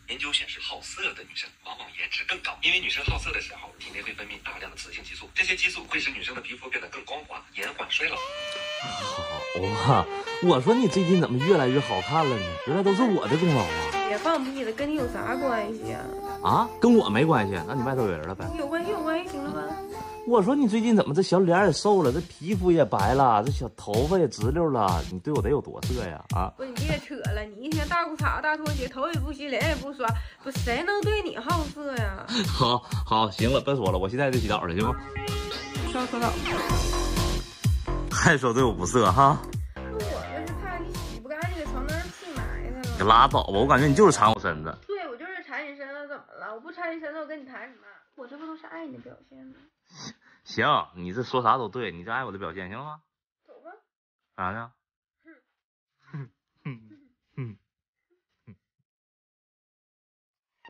研究显示，好色的女生往往颜值更高，因为女生好色的时候，体内会分泌大量的雌性激素，这些激素会使女生的皮肤变得更光滑，延缓衰老。 好啊，我说你最近怎么越来越好看了呢？原来都是我的功劳啊！ 别放屁了，跟你有啥关系啊？ 啊，跟我没关系，那你外头有人了呗？ 有关系，有关系，行了吧？ 我说你最近怎么这小脸也瘦了，这皮肤也白了，这小头发也直溜了，你对我得有多色呀？啊！ 不，你别扯了，你一天大裤衩、大拖鞋，头也不洗，脸也不刷，不谁能对你好色呀？ 好，行了，别说了，我现在就洗澡去，行吗？ 上厕所。 还说对我不色哈？ 我这是怕你洗不干净，床单上气埋汰了。 你拉倒吧，我感觉你就是馋我身子。 对，我就是馋你身子，怎么了？我不馋你身子，我跟你谈什么？我这不都是爱你的表现吗？ 行，你这说啥都对，你这爱我的表现，行了吗？ 走吧。 干啥呢？哼。